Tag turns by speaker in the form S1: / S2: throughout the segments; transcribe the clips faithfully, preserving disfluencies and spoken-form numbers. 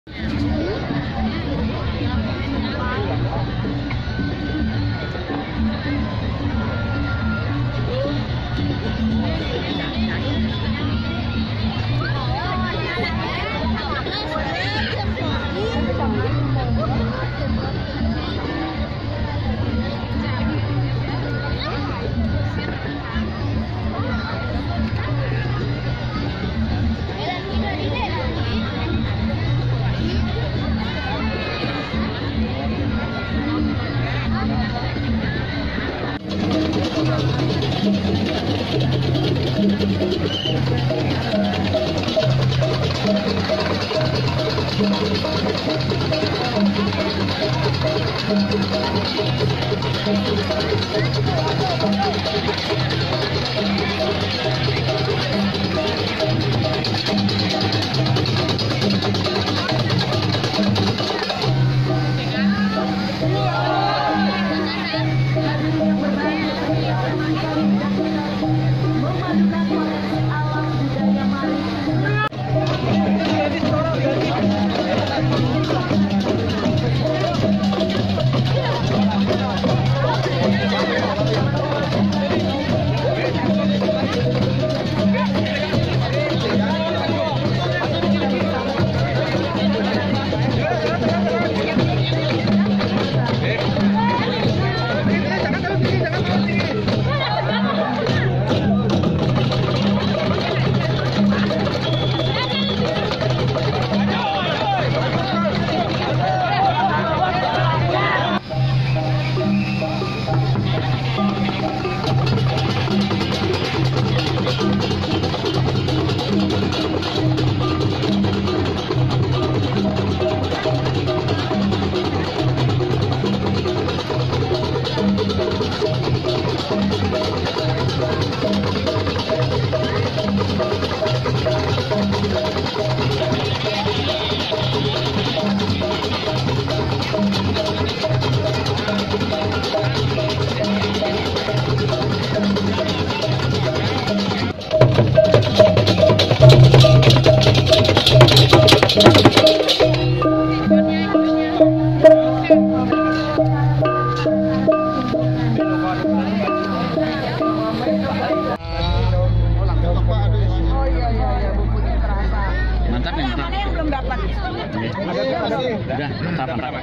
S1: Udah, berapa berapa?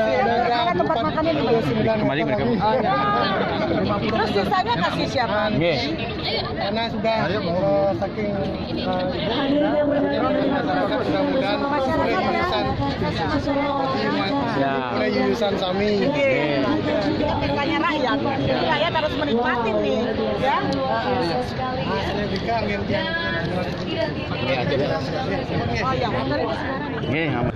S2: Ayo, tempat makannya di
S1: kembali mereka.
S2: Terus sisanya kasih siapa?
S1: Nggih.
S3: Karena sudah uh, saking uh, mudah-mudahan oleh yayasan oleh yayasan Sami.
S2: Berkahnya rakyat, rakyat harus menikmati nih, ya.
S3: Saya bilang yang
S2: Oh ya, motor ini sekarang.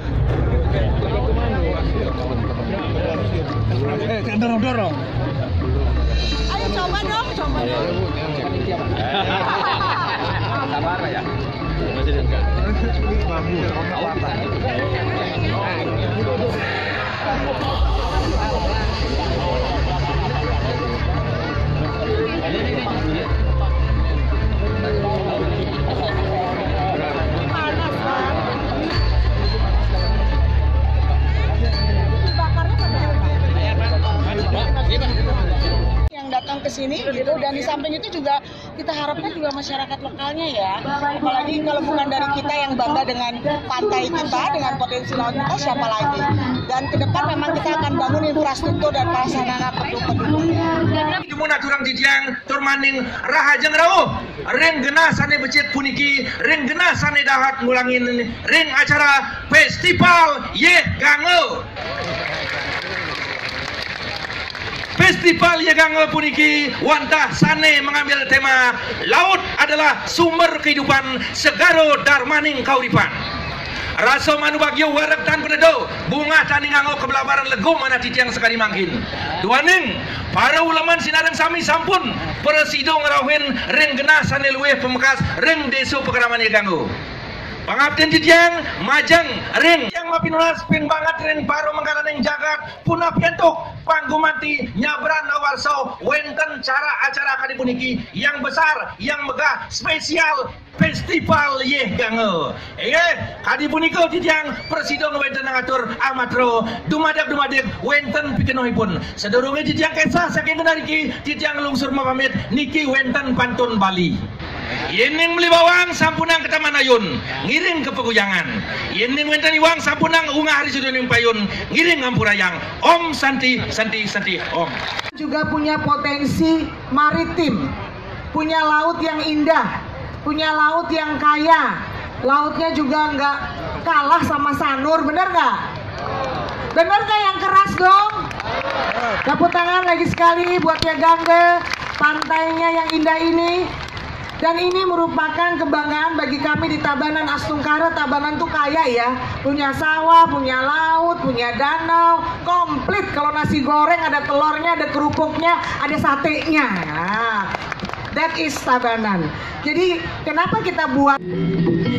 S3: Eh, dorong-dorong.
S2: Ayo coba dong, coba dong.
S1: Sabar ya. Masih dekat.
S2: Yang datang ke sini gitu, dan di samping itu juga kita harapkan juga masyarakat lokalnya ya, apalagi kalau bukan dari kita yang bangga dengan pantai kita, dengan potensi laut kita, siapa lagi. Dan ke depan memang kita akan bangun infrastruktur dan prasarana pendukung.
S4: Jumuna turang jijang turmaning rahajeng rawuh ring genah sane becet puniki ring genah sane dahat ngulangin ring acara festival Ye Gango. Festival Ye Gango puniki wantah sane mengambil tema laut adalah sumber kehidupan segaro darmaning kauripan. Raso manu bagyo warak tan penedo bunga tani nganggo kebelabaran lego mana titiang sekali mangkin. Duaning para ulaman sinareng sami sampun persido ngerawin ring genah sane luweh pemekas ring deso pekeraman Ye Gango. Pangabten titiang majang ring yang mapinunas pin banget rin paro mangkalan yang jagat punah piantuk panggumanti nyabran awarso wenten cara acara kali puniki yang besar yang megah spesial Festival Yeh Gange. Eh, kadi punika titiang presidong wenten ngatur amatro dumadak dumadak wenten pikenohipun. Sedurunge titiang kesah saking kenariki titiang lungsur mapamit niki wenten pantun Bali. Yening beli bawang sampunang ke Taman Ayun ngiring ke Pegujangan. Yening wenten iwang sampunang ungah hari suduning payun ngiring ngampurayang. Om Santi Santi Santi Om.
S2: Juga punya potensi maritim, punya laut yang indah, punya laut yang kaya, lautnya juga nggak kalah sama Sanur, bener nggak? Bener nggak yang keras dong? Tepuk tangan lagi sekali buat ya Gange, pantainya yang indah ini. Dan ini merupakan kebanggaan bagi kami di Tabanan Astungkara. Tabanan tuh kaya ya, punya sawah, punya laut, punya danau, komplit. Kalau nasi goreng ada telurnya, ada kerupuknya, ada satenya. Nah, that is Tabanan. Jadi kenapa kita buat